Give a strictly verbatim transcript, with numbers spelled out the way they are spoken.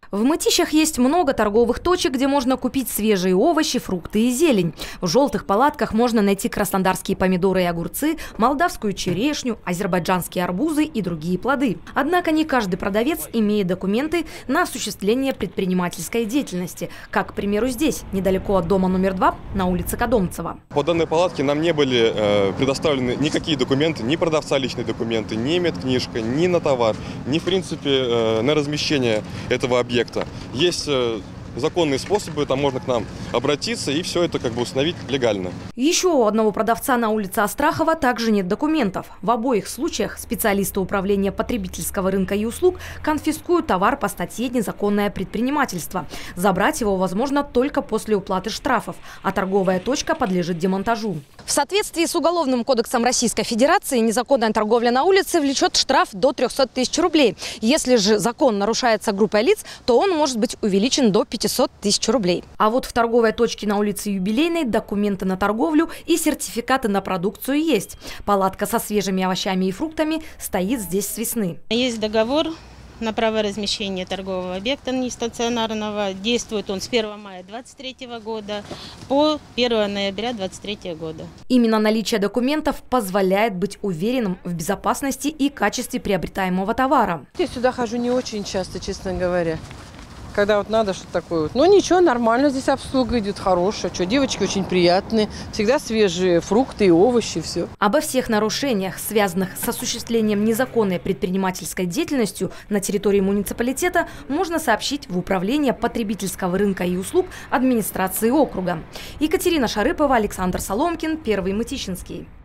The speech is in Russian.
В Мытищах есть много торговых точек, где можно купить свежие овощи, фрукты и зелень. В желтых палатках можно найти краснодарские помидоры и огурцы, молдавскую черешню, азербайджанские арбузы и другие плоды. Однако не каждый продавец имеет документы на осуществление предпринимательской деятельности. Как, к примеру, здесь, недалеко от дома номер два, на улице Кодомцева. По данной палатке нам не были э, предоставлены никакие документы, ни продавца личные документы, ни медкнижка, ни на товар, ни, в принципе, э, на размещение этого объекта. Есть э, законные способы, там можно к нам обратиться и все это как бы установить легально. Еще у одного продавца на улице Астрахова также нет документов. В обоих случаях специалисты управления потребительского рынка и услуг конфискуют товар по статье «Незаконное предпринимательство». Забрать его возможно только после уплаты штрафов, а торговая точка подлежит демонтажу. В соответствии с Уголовным кодексом Российской Федерации незаконная торговля на улице влечет штраф до трёхсот тысяч рублей. Если же закон нарушается группой лиц, то он может быть увеличен до пятисот тысяч рублей. А вот в торговой точке на улице Юбилейной документы на торговлю и сертификаты на продукцию есть. Палатка со свежими овощами и фруктами стоит здесь с весны. Есть договор на право размещения торгового объекта нестационарного. Действует он с первого мая две тысячи двадцать третьего года по первого ноября две тысячи двадцать третьего года. Именно наличие документов позволяет быть уверенным в безопасности и качестве приобретаемого товара. Я сюда хожу не очень часто, честно говоря. Когда вот надо что-то такое вот. Ну ничего, нормально здесь обслуга идет, хорошая. Что, девочки очень приятные, всегда свежие фрукты и овощи, все. Обо всех нарушениях, связанных с осуществлением незаконной предпринимательской деятельностью на территории муниципалитета, можно сообщить в Управление потребительского рынка и услуг администрации округа. Екатерина Шарыпова, Александр Соломкин, Первый Мытищинский.